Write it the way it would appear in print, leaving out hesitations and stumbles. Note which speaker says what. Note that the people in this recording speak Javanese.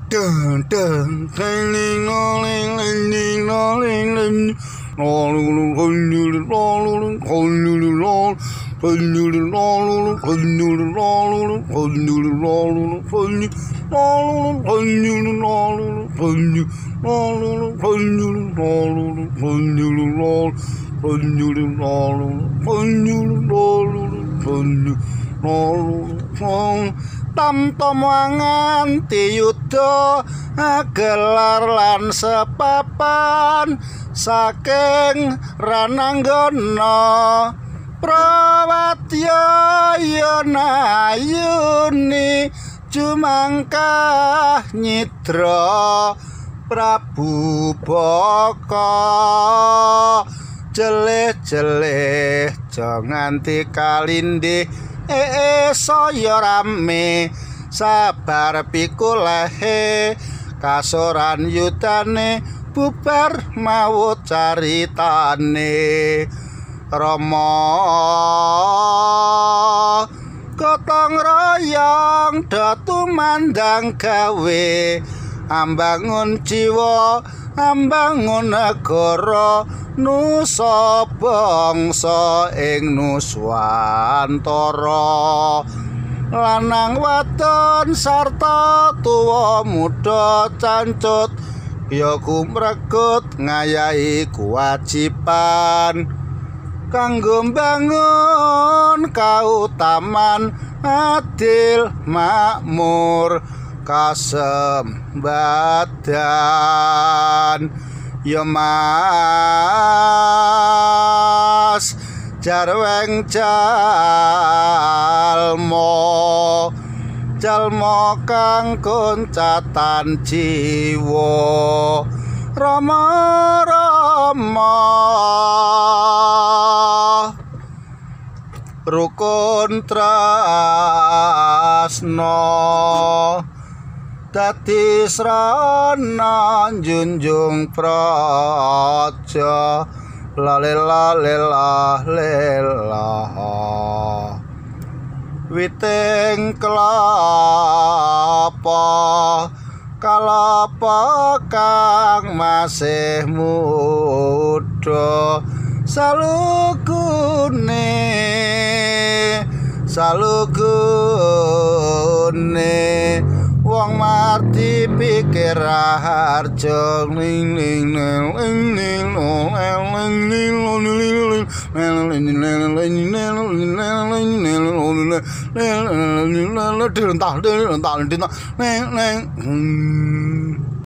Speaker 1: dun dun ding ling ling ding ling ling Tamtomangan tiyuda gelar lan sepapan saking rananggana Prawatya yanayuni jumangkah nyidra Prabu Baka jeleh-jeleh aja nganti kalindih saya rame sabar pikulehe kasoran yudane bubar maut caritane Rama gotong royong datu mandang gawe ambangun jiwa ambangun negara nusa bangsa ing nuswantara lanang wadon sarta tuwa muda cancut ya kumregut ngayahi kewajiban kanggo mbangun kautaman adil makmur kasembadan ya Mas jarweng jalma kang koncatan jiwa Rama rukun tresna dadi srana junjung praja lalela witing kelapa kang masih muda salugune wong mati pikir harja ning ning ning ning ning